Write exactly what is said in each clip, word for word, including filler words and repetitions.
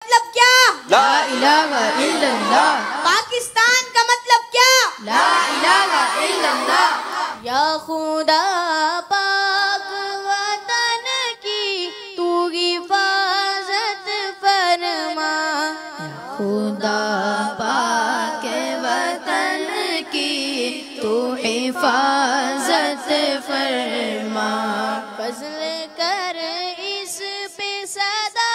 مطلب کیا؟ لا الہ الا اللہ. پاکستان کا مطلب کیا؟ لا الہ الا اللہ. یا خدا پاک وطن کی تو حفاظت فرما. خدا پاک وطن کی تو حفاظت فرما. فضل کر اس پہ صدا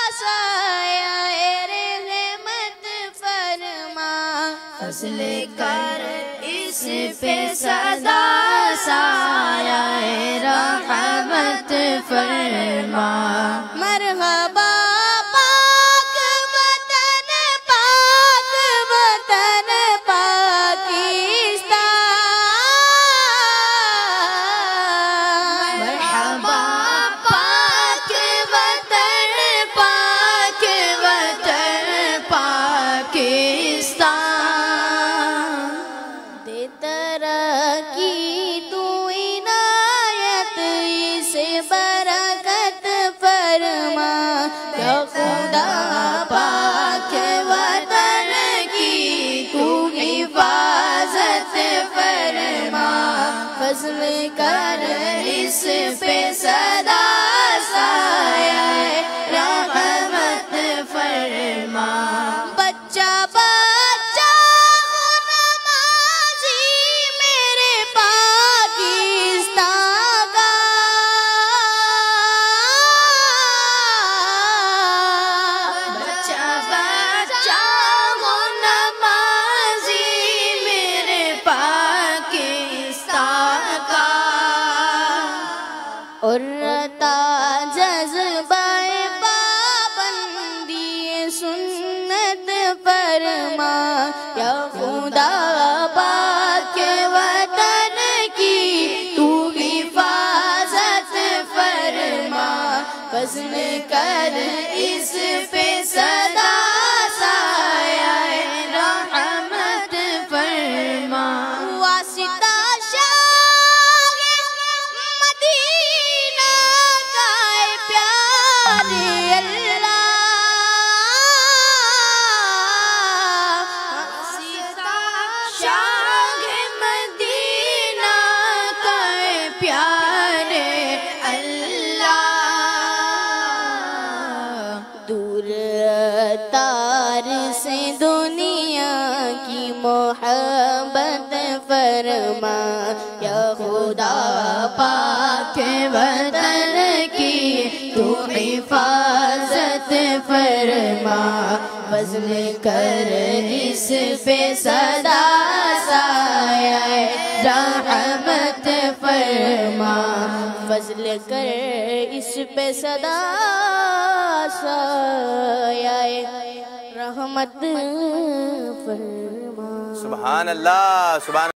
سایہ رحمت فرما. فضل کر اس پہ صدا سایہ رحمت فرما. مرحبا پاک وطن، پاک وطن پاکستان. مرحبا پاک وطن، پاک وطن پاکستان. دے ترقی تو عنایت اسے برکت فرما. یا خدا پاک وطن کی تو حفاظت فرما. فضل کر اس پہ صدا سایہ رحمت فرما. بچہ بچہ ہو نمازی میرے پاکستان کا. بچہ بچہ ہو نمازی میرے پاکستان کا. اور رتا جذبہ پابندی سنت فرما. یا خدا پاک وطن کی تو حفاظت فرما. فضل کر اس پہ صدا سایہ رحمت فرما. واسطہ شاہ مدینہ کا اے پیارے اللہ. شاہ مدینہ کا اے پیارے اللہ. دور تار سے دنیا کی محبت فرما. یا خدا پاک وطن کی تو حفاظت فرما. فضل کر اس پہ صدا سایہ رحمت فرما. فضل کر اس پہ صدا سایہ رحمت فرما. سبحان اللہ. سبحان